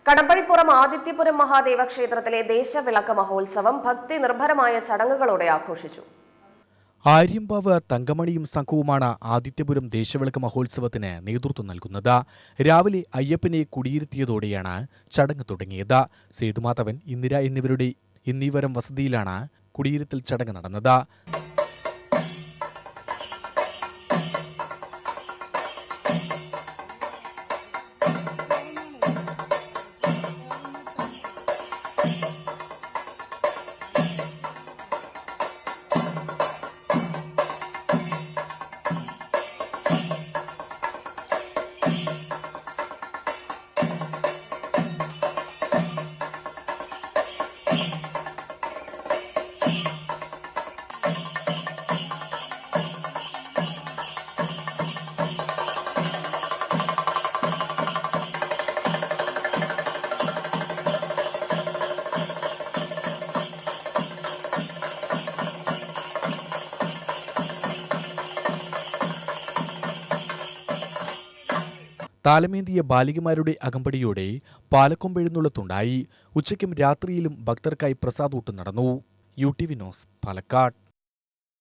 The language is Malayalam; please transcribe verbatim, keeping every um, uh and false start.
കടമ്പഴിപ്പുറം ആദിത്യപുരം മഹാദേവ ക്ഷേത്രത്തിലെ ദേശവിളക്ക് മഹോത്സവം ഭക്തി നിർഭരമായ ചടങ്ങുകളോടെ ആഘോഷിച്ചു. ആര്യമ്പാവ് തങ്കമണിയും സംഘവുമാണ് ആദിത്യപുരം ദേശവിളക്ക് മഹോത്സവത്തിന് നേതൃത്വം നൽകുന്നത്. രാവിലെ അയ്യപ്പനെ കുടിയിരുത്തിയതോടെയാണ് ചടങ്ങ് തുടങ്ങിയത്. സേതുമാധവൻ, ഇന്ദിര എന്നിവരുടെ എന്നീവരം വസതിയിലാണ് കുടിയിരുത്തൽ ചടങ്ങ് നടന്നത്. താലമേന്തിയ ബാലികമാരുടെ അകമ്പടിയോടെ പാലക്കൊമ്പെഴുന്നള്ളത്തുണ്ടായി. ഉച്ചയ്ക്കും രാത്രിയിലും ഭക്തർക്കായി പ്രസാദൂട്ട് നടന്നു. U T V news, Palakkad.